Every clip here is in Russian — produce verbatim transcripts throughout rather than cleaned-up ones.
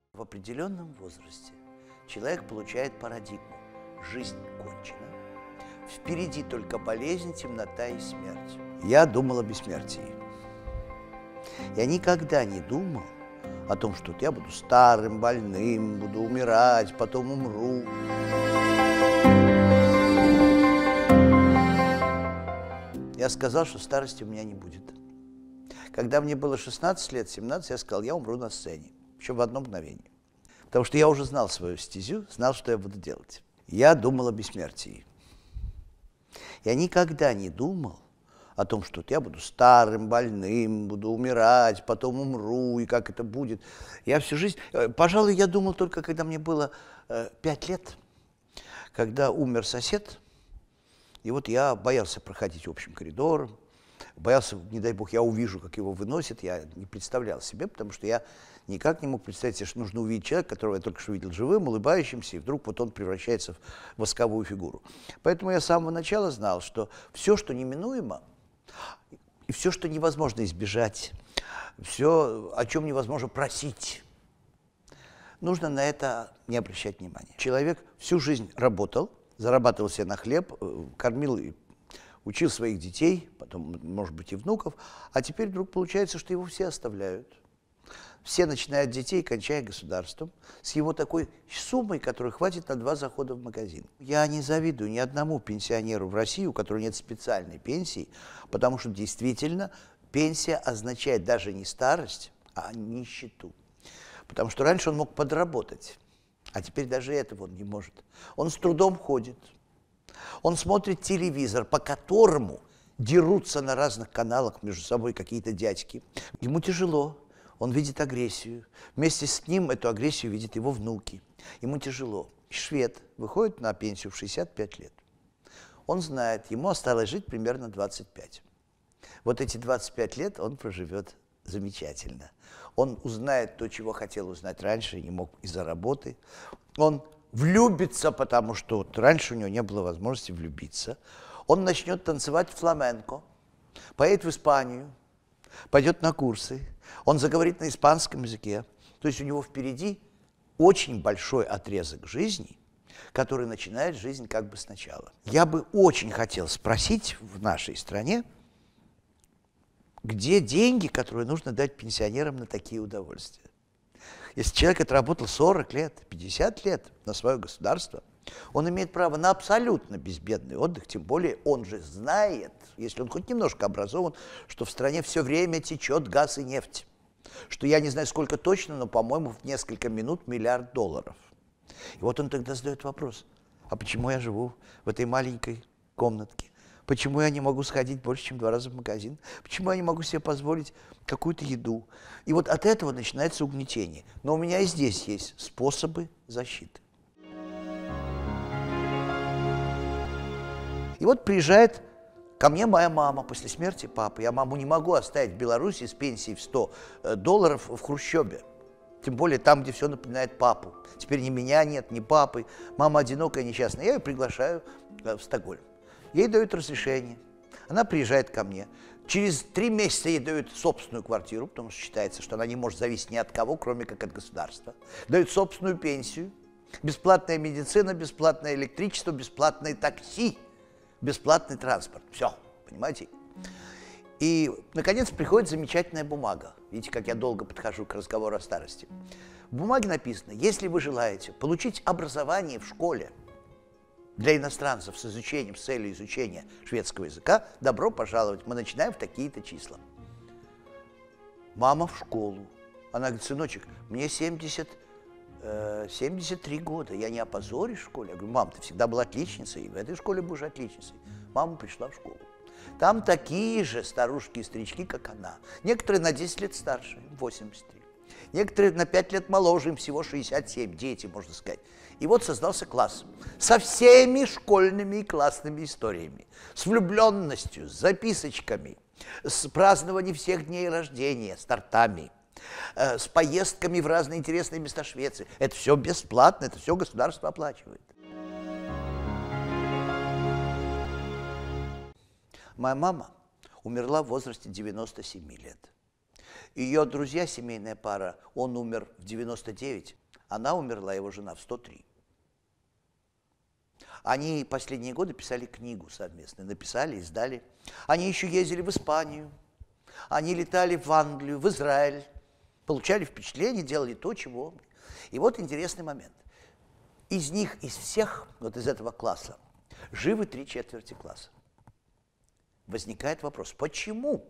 В определенном возрасте человек получает парадигму. Жизнь кончена. Впереди только болезнь, темнота и смерть. Я думал о бессмертии. Я никогда не думал о том, что я буду старым, больным, буду умирать, потом умру. Я сказал, что старости у меня не будет. Когда мне было шестнадцать лет, семнадцать, я сказал, я умру на сцене. Еще в одно мгновение. Потому что я уже знал свою стезю, знал, что я буду делать. Я думал о бессмертии. Я никогда не думал о том, что я буду старым, больным, буду умирать, потом умру, и как это будет. Я всю жизнь... Пожалуй, я думал только, когда мне было э, пять лет, когда умер сосед, и вот я боялся проходить общим коридором, боялся, не дай бог, я увижу, как его выносят, я не представлял себе, потому что я никак не мог представить себе, что нужно увидеть человека, которого я только что видел живым, улыбающимся, и вдруг вот он превращается в восковую фигуру. Поэтому я с самого начала знал, что все, что неминуемо, и все, что невозможно избежать, все, о чем невозможно просить, нужно на это не обращать внимания. Человек всю жизнь работал, зарабатывал себе на хлеб, кормил и учил своих детей, потом, может быть, и внуков, а теперь вдруг получается, что его все оставляют. Все, начиная от детей, кончая государством, с его такой суммой, которой хватит на два захода в магазин. Я не завидую ни одному пенсионеру в России, у которого нет специальной пенсии, потому что действительно пенсия означает даже не старость, а нищету. Потому что раньше он мог подработать, а теперь даже этого он не может. Он с трудом ходит. Он смотрит телевизор, по которому дерутся на разных каналах между собой какие-то дядьки. Ему тяжело, он видит агрессию. Вместе с ним эту агрессию видят его внуки. Ему тяжело. Швед выходит на пенсию в шестьдесят пять лет. Он знает, ему осталось жить примерно двадцать пять. Вот эти двадцать пять лет он проживет замечательно. Он узнает то, чего хотел узнать раньше, не мог из-за работы. Он влюбится, потому что вот раньше у него не было возможности влюбиться. Он начнет танцевать фламенко, поедет в Испанию, пойдет на курсы, он заговорит на испанском языке. То есть у него впереди очень большой отрезок жизни, который начинает жизнь как бы сначала. Я бы очень хотел спросить в нашей стране, где деньги, которые нужно дать пенсионерам на такие удовольствия. Если человек отработал сорок лет, пятьдесят лет на свое государство, он имеет право на абсолютно безбедный отдых, тем более он же знает, если он хоть немножко образован, что в стране все время течет газ и нефть. Что я не знаю, сколько точно, но, по-моему, в несколько минут миллиард долларов. И вот он тогда задает вопрос, а почему я живу в этой маленькой комнатке? Почему я не могу сходить больше, чем два раза в магазин? Почему я не могу себе позволить какую-то еду? И вот от этого начинается угнетение. Но у меня и здесь есть способы защиты. И вот приезжает ко мне моя мама после смерти папы. Я маму не могу оставить в Беларуси с пенсией в сто долларов в Хрущебе. Тем более там, где все напоминает папу. Теперь ни меня нет, ни папы. Мама одинокая, несчастная. Я ее приглашаю в Стокгольм. Ей дают разрешение, она приезжает ко мне. Через три месяца ей дают собственную квартиру, потому что считается, что она не может зависеть ни от кого, кроме как от государства. Дают собственную пенсию, бесплатная медицина, бесплатное электричество, бесплатное такси, бесплатный транспорт. Все, понимаете? И, наконец, приходит замечательная бумага. Видите, как я долго подхожу к разговору о старости. В бумаге написано, если вы желаете получить образование в школе, для иностранцев с изучением, с целью изучения шведского языка, добро пожаловать, мы начинаем в такие-то числа. Мама в школу. Она говорит, сыночек, мне семьдесят, семьдесят три года, я не опозорюсь в школе. Я говорю, мам, ты всегда была отличницей, и в этой школе будешь отличницей. Мама пришла в школу. Там такие же старушки и старички, как она. Некоторые на десять лет старше, восемьдесят три. Некоторые на пять лет моложе, им всего шестьдесят семь, дети, можно сказать. И вот создался класс со всеми школьными и классными историями, с влюбленностью, с записочками, с празднованием всех дней рождения, с тортами, э, с поездками в разные интересные места Швеции. Это все бесплатно, это все государство оплачивает. Моя мама умерла в возрасте девяноста семи лет. Ее друзья, семейная пара, он умер в девяносто девять. Она умерла, его жена, в сто три. Они последние годы писали книгу совместно, написали, издали. Они еще ездили в Испанию, они летали в Англию, в Израиль, получали впечатление, делали то, чего. И вот интересный момент. Из них, из всех, вот из этого класса, живы три четверти класса. Возникает вопрос, почему?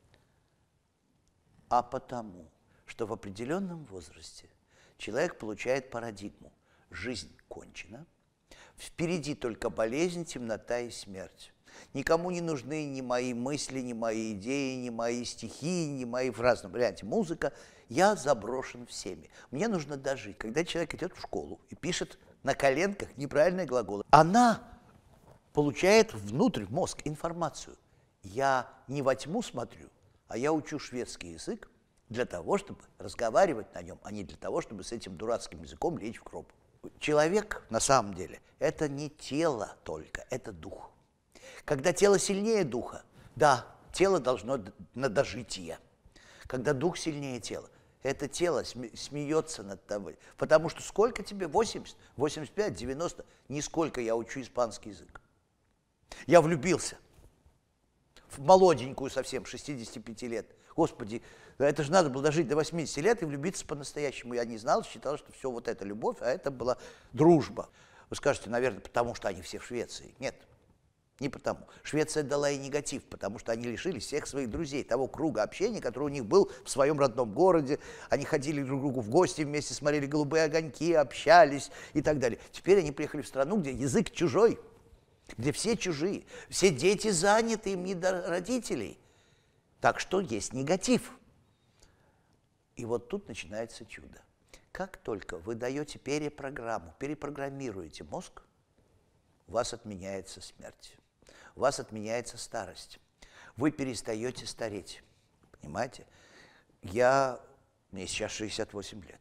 А потому, что в определенном возрасте человек получает парадигму. Жизнь кончена. Впереди только болезнь, темнота и смерть. Никому не нужны ни мои мысли, ни мои идеи, ни мои стихи, ни мои в разном варианте музыка. Я заброшен всеми. Мне нужно дожить. Когда человек идет в школу и пишет на коленках неправильные глаголы, она получает внутрь, в мозг, информацию. Я не во тьму смотрю, а я учу шведский язык для того, чтобы разговаривать на нем, а не для того, чтобы с этим дурацким языком лечь в гроб. Человек, на самом деле, это не тело только, это дух. Когда тело сильнее духа, да, тело должно на дожитие. Когда дух сильнее тела, это тело смеется над тобой. Потому что сколько тебе? восемьдесят, восемьдесят пять, девяносто? Нисколько я учу испанский язык. Я влюбился в молоденькую совсем, шестидесяти пяти лет. Господи, это же надо было дожить до восьмидесяти лет и влюбиться по-настоящему. Я не знал, считал, что все вот это любовь, а это была дружба. Вы скажете, наверное, потому что они все в Швеции. Нет, не потому. Швеция дала и негатив, потому что они лишились всех своих друзей, того круга общения, который у них был в своем родном городе. Они ходили друг к другу в гости вместе, смотрели «Голубые огоньки», общались и так далее. Теперь они приехали в страну, где язык чужой, где все чужие, все дети заняты, им не до родителей. Так что есть негатив. И вот тут начинается чудо. Как только вы даете перепрограмму, перепрограммируете мозг, у вас отменяется смерть, у вас отменяется старость. Вы перестаете стареть. Понимаете? Я, мне сейчас шестьдесят восемь лет.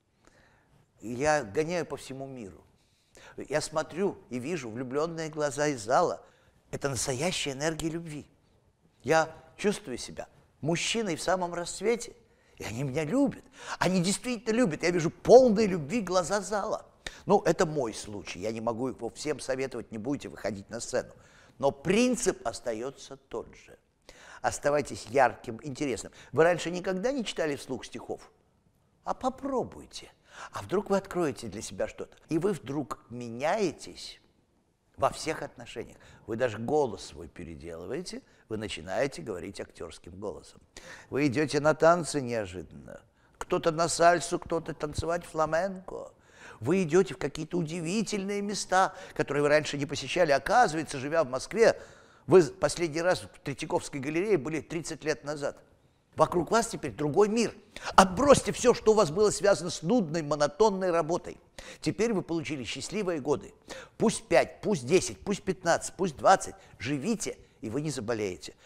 Я гоняю по всему миру. Я смотрю и вижу влюбленные глаза из зала. Это настоящая энергия любви. Я чувствую себя мужчиной в самом расцвете, и они меня любят. Они действительно любят. Я вижу полные любви глаза зала. Ну, это мой случай. Я не могу его всем советовать, не будете выходить на сцену. Но принцип остается тот же. Оставайтесь ярким, интересным. Вы раньше никогда не читали вслух стихов? А попробуйте. А вдруг вы откроете для себя что-то, и вы вдруг меняетесь во всех отношениях. Вы даже голос свой переделываете, вы начинаете говорить актерским голосом. Вы идете на танцы неожиданно. Кто-то на сальсу, кто-то танцевать фламенко. Вы идете в какие-то удивительные места, которые вы раньше не посещали. Оказывается, живя в Москве, вы последний раз в Третьяковской галерее были тридцать лет назад. Вокруг вас теперь другой мир. Отбросьте все, что у вас было связано с нудной, монотонной работой. Теперь вы получили счастливые годы. Пусть пять, пусть десять, пусть пятнадцать, пусть двадцать. Живите, и вы не заболеете.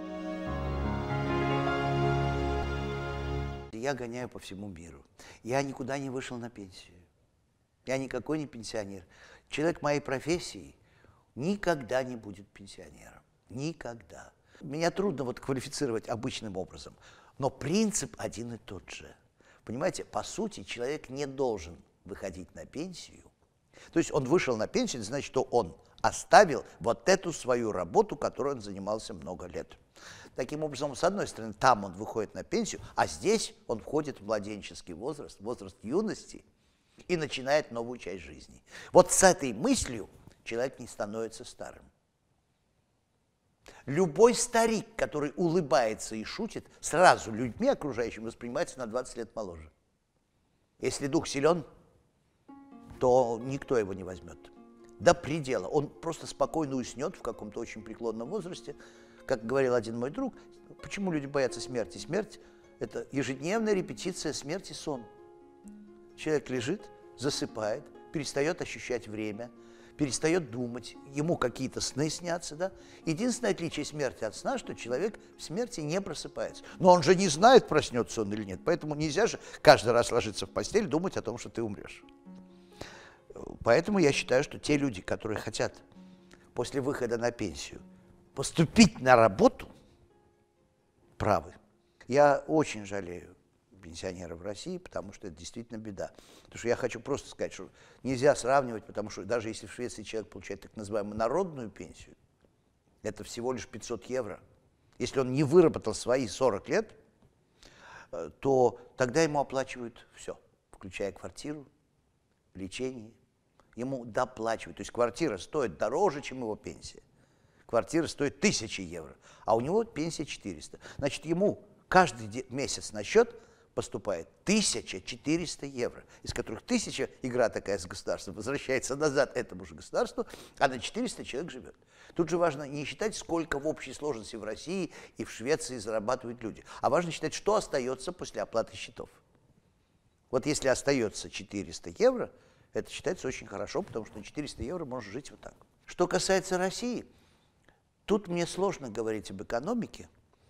Я гоняю по всему миру. Я никуда не вышел на пенсию. Я никакой не пенсионер. Человек моей профессии никогда не будет пенсионером. Никогда. Меня трудно вот квалифицировать обычным образом, но принцип один и тот же. Понимаете, по сути, человек не должен выходить на пенсию. То есть он вышел на пенсию, это значит, что он оставил вот эту свою работу, которой он занимался много лет. Таким образом, с одной стороны, там он выходит на пенсию, а здесь он входит в младенческий возраст, возраст юности и начинает новую часть жизни. Вот с этой мыслью человек не становится старым. Любой старик, который улыбается и шутит, сразу людьми окружающими воспринимается на двадцать лет моложе. Если дух силен, то никто его не возьмет. До предела. Он просто спокойно уснет в каком-то очень преклонном возрасте. Как говорил один мой друг, почему люди боятся смерти? Смерть – это ежедневная репетиция смерти, сон. Человек лежит, засыпает, перестает ощущать время, перестает думать, ему какие-то сны снятся, да? Единственное отличие смерти от сна, что человек в смерти не просыпается. Но он же не знает, проснется он или нет, поэтому нельзя же каждый раз ложиться в постель, думать о том, что ты умрешь. Поэтому я считаю, что те люди, которые хотят после выхода на пенсию поступить на работу, правы. Я очень жалею. пенсионеров в России, потому что это действительно беда. Потому что я хочу просто сказать, что нельзя сравнивать, потому что даже если в Швеции человек получает так называемую народную пенсию, это всего лишь пятьсот евро. Если он не выработал свои сорок лет, то тогда ему оплачивают все, включая квартиру, лечение. Ему доплачивают. То есть квартира стоит дороже, чем его пенсия. Квартира стоит тысячи евро, а у него пенсия четыреста. Значит, ему каждый месяц на счет поступает тысяча четыреста евро, из которых тысяча, игра такая с государством, возвращается назад этому же государству, а на четыреста человек живет. Тут же важно не считать, сколько в общей сложности в России и в Швеции зарабатывают люди, а важно считать, что остается после оплаты счетов. Вот если остается четыреста евро, это считается очень хорошо, потому что на четыреста евро можно жить вот так. Что касается России, тут мне сложно говорить об экономике,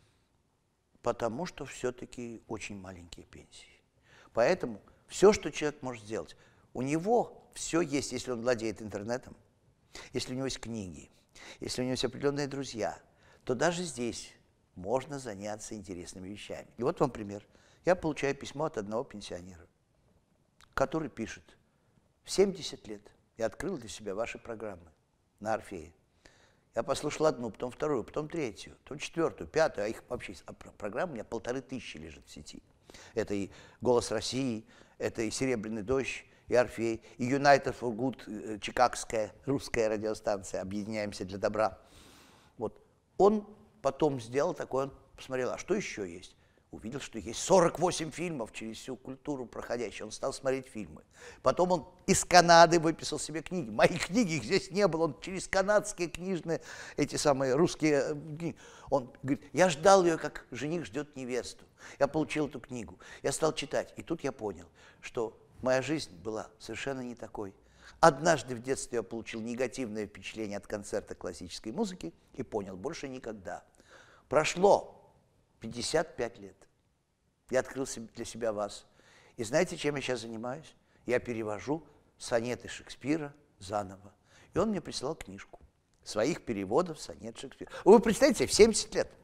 потому что все-таки очень маленькие пенсии. Поэтому все, что человек может сделать, у него все есть, если он владеет интернетом, если у него есть книги, если у него есть определенные друзья, то даже здесь можно заняться интересными вещами. И вот вам пример. Я получаю письмо от одного пенсионера, который пишет: в семьдесят лет я открыл для себя ваши программы на Орфее. Я послушал одну, потом вторую, потом третью, потом четвертую, пятую, а их вообще а программ у меня полторы тысячи лежит в сети. Это и «Голос России», это и «Серебряный дождь», и «Орфей», и «United for Good», чикагская русская радиостанция «Объединяемся для добра». Вот. Он потом сделал такой, он посмотрел, а что еще есть? Увидел, что есть сорок восемь фильмов через всю культуру проходящие. Он стал смотреть фильмы. Потом он из Канады выписал себе книги. Мои книги, их здесь не было. Он через канадские книжные, эти самые русские книги. Он говорит, я ждал ее, как жених ждет невесту. Я получил эту книгу. Я стал читать. И тут я понял, что моя жизнь была совершенно не такой. Однажды в детстве я получил негативное впечатление от концерта классической музыки и понял, больше никогда. Прошло пятьдесят пять лет. Я открыл для себя вас. И знаете, чем я сейчас занимаюсь? Я перевожу сонеты Шекспира заново. И он мне прислал книжку своих переводов сонет Шекспира. Вы представляете, в семьдесят лет.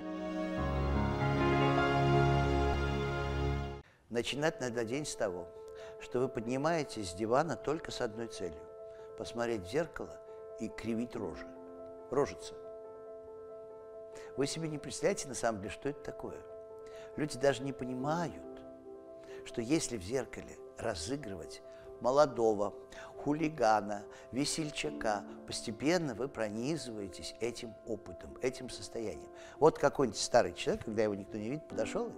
Начинать надо день с того, что вы поднимаетесь с дивана только с одной целью – посмотреть в зеркало и кривить рожи. Рожица. Вы себе не представляете, на самом деле, что это такое. Люди даже не понимают, что если в зеркале разыгрывать молодого, хулигана, весельчака, постепенно вы пронизываетесь этим опытом, этим состоянием. Вот какой-нибудь старый человек, когда его никто не видит, подошел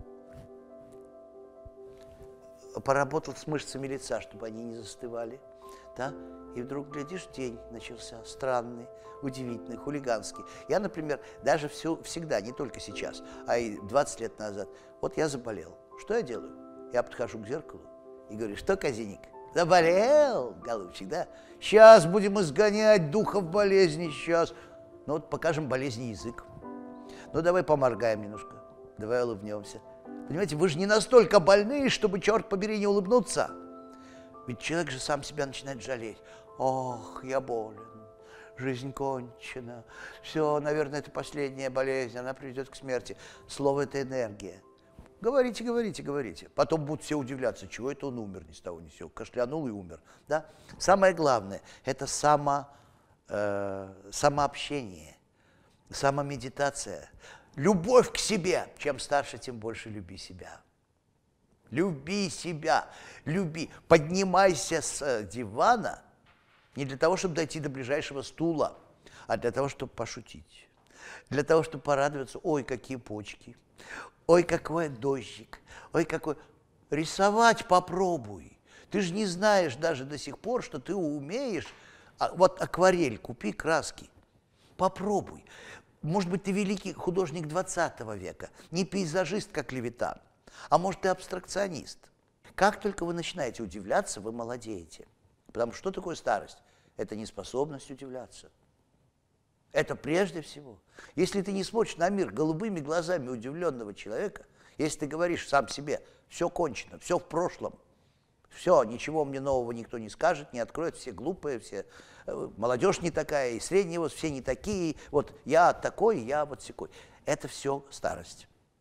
и поработал с мышцами лица, чтобы они не застывали. Да? И вдруг, глядишь, день начался странный, удивительный, хулиганский. Я, например, даже все, всегда, не только сейчас, а и двадцать лет назад, вот я заболел. Что я делаю? Я подхожу к зеркалу и говорю, что, Казиник, заболел, голубчик, да? Сейчас будем изгонять духов болезни, сейчас. Ну вот покажем болезни язык. Ну давай поморгаем немножко, давай улыбнемся. Понимаете, вы же не настолько больны, чтобы, черт побери, не улыбнуться. Ведь человек же сам себя начинает жалеть. Ох, я болен, жизнь кончена. Все, наверное, это последняя болезнь, она приведет к смерти. Слово – это энергия. Говорите, говорите, говорите. Потом будут все удивляться, чего это он умер ни с того ни с сего. Кашлянул и умер. Да? Самое главное – это само, э, самообщение, самомедитация. Любовь к себе. Чем старше, тем больше люби себя. Люби себя, люби. Поднимайся с дивана не для того, чтобы дойти до ближайшего стула, а для того, чтобы пошутить. Для того, чтобы порадоваться. Ой, какие почки. Ой, какой дождик. Ой, какой... Рисовать попробуй. Ты же не знаешь даже до сих пор, что ты умеешь. А вот акварель, купи краски. Попробуй. Может быть, ты великий художник двадцатого века, не пейзажист, как Левитан. А может, ты абстракционист. Как только вы начинаете удивляться, вы молодеете. Потому что что такое старость? Это неспособность удивляться. Это прежде всего. Если ты не смотришь на мир голубыми глазами удивленного человека, если ты говоришь сам себе, все кончено, все в прошлом, все, ничего мне нового никто не скажет, не откроет, все глупые, все, молодежь не такая, и средний возраст, все не такие, вот я такой, я вот сякой. Это все старость.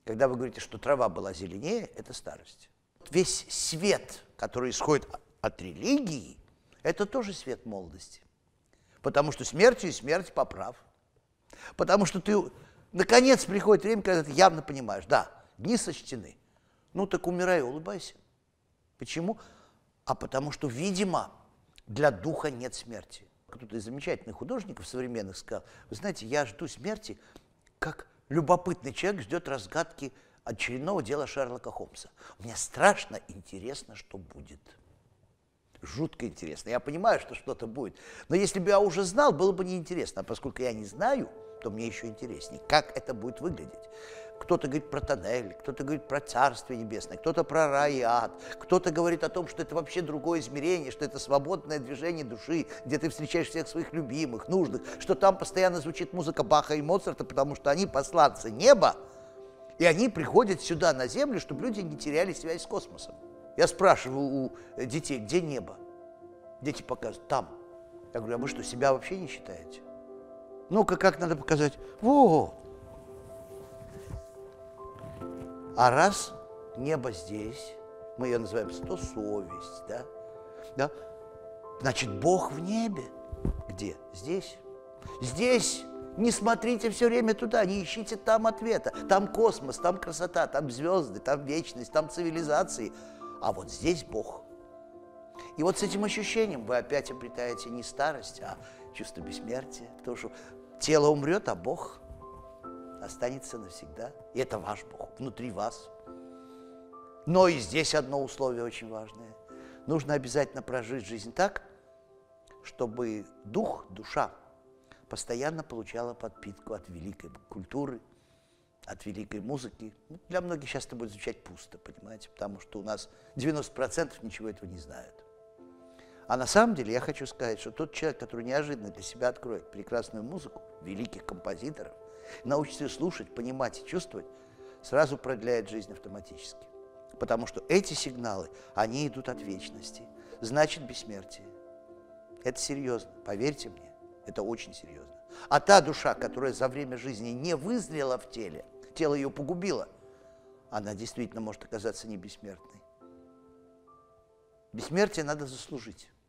Когда вы говорите, что трава была зеленее, это старость. Весь свет, который исходит от религии, это тоже свет молодости. Потому что смертью и смерть поправ. Потому что ты, наконец, приходит время, когда ты явно понимаешь, да, дни сочтены. Ну так умирай и улыбайся. Почему? А потому что, видимо, для духа нет смерти. Кто-то из замечательных художников современных сказал, вы знаете, я жду смерти, как любопытный человек ждет разгадки очередного дела Шерлока Холмса. Мне страшно интересно, что будет. Жутко интересно. Я понимаю, что что-то будет. Но если бы я уже знал, было бы неинтересно. А поскольку я не знаю, то мне еще интереснее, как это будет выглядеть. Кто-то говорит про тоннель, кто-то говорит про Царствие Небесное, кто-то про рай и ад, кто-то говорит о том, что это вообще другое измерение, что это свободное движение души, где ты встречаешь всех своих любимых, нужных, что там постоянно звучит музыка Баха и Моцарта, потому что они посланцы неба, и они приходят сюда, на землю, чтобы люди не теряли связь с космосом. Я спрашиваю у детей, где небо? Дети показывают, там. Я говорю, а вы что, себя вообще не считаете? Ну-ка, как надо показать? Вот. А раз небо здесь, мы ее называем сто совесть, да? Да? Значит, Бог в небе. Где? Здесь. Здесь. Не смотрите все время туда, не ищите там ответа. Там космос, там красота, там звезды, там вечность, там цивилизации. А вот здесь Бог. И вот с этим ощущением вы опять обретаете не старость, а чувство бессмертия. Потому что тело умрет, а Бог останется навсегда. И это ваш Бог, внутри вас. Но и здесь одно условие очень важное. Нужно обязательно прожить жизнь так, чтобы дух, душа постоянно получала подпитку от великой культуры, от великой музыки. Ну, для многих сейчас это будет звучать пусто, понимаете, потому что у нас девяносто процентов ничего этого не знают. А на самом деле я хочу сказать, что тот человек, который неожиданно для себя откроет прекрасную музыку великих композиторов, научится слушать, понимать и чувствовать, сразу продляет жизнь автоматически. Потому что эти сигналы, они идут от вечности. Значит, бессмертие. Это серьезно, поверьте мне, это очень серьезно. А та душа, которая за время жизни не вызрела в теле, тело ее погубило, она действительно может оказаться не бессмертной. Бессмертие надо заслужить.